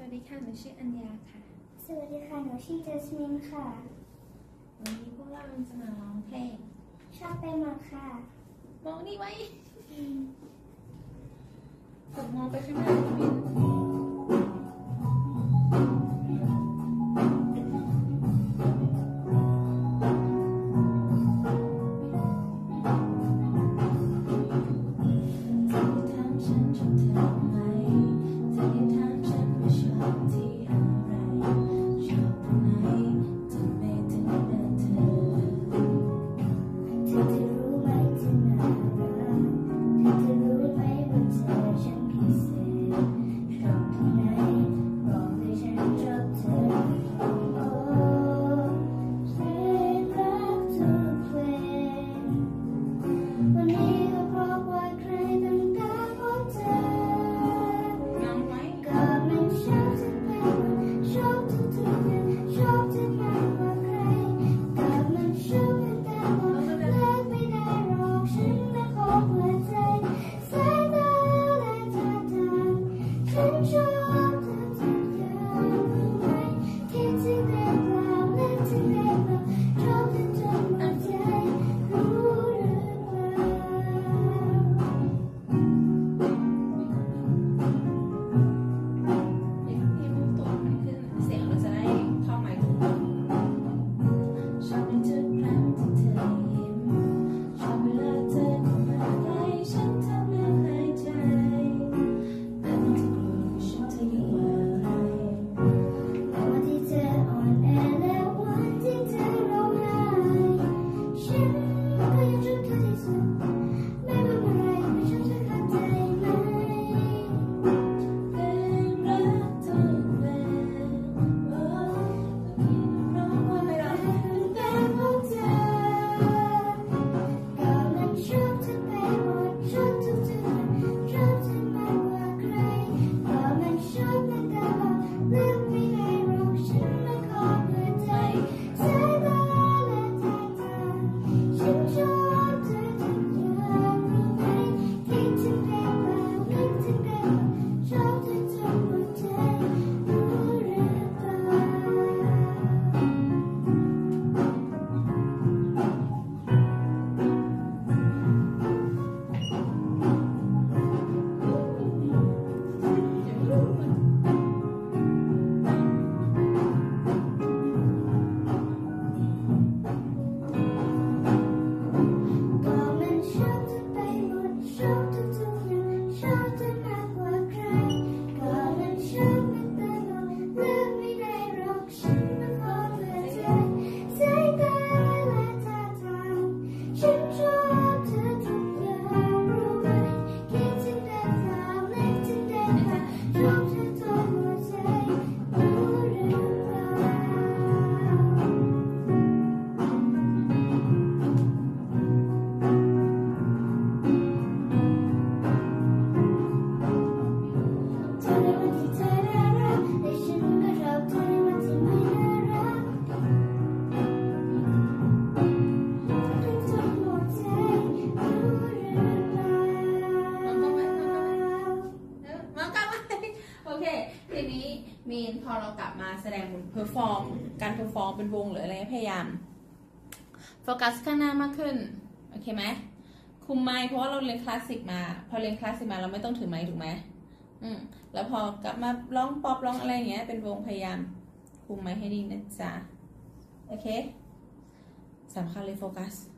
วัสดีค่ะหนูชื่ออัญญาค่ะสวัสดีค่ะหนูชื่อเจสมินค่ะวันนี้พวกเราจะมาร้องเพลงชอบไปหมดค่ะมองนี่ไว้กดมองไปข้างหน้าพี่มินมีนพอเรากลับมาแสดงเพอร์ฟอร์มเป็นวงหรืออะไรพยายามโฟกัสข้างหน้ามากขึ้นโอเคไหมคุมไมค์เพราะว่าเราเรียนคลาสสิกมาพอเรียนคลาสสิกมาเราไม่ต้องถือไมค์ถูกไหมแล้วพอกลับมาร้องป๊อปร้องอะไรอย่างเงี้ยเป็นวงพยายามคุมไมค์ให้ดีนะจ๊ะโอเคสำคัญเลยโฟกัส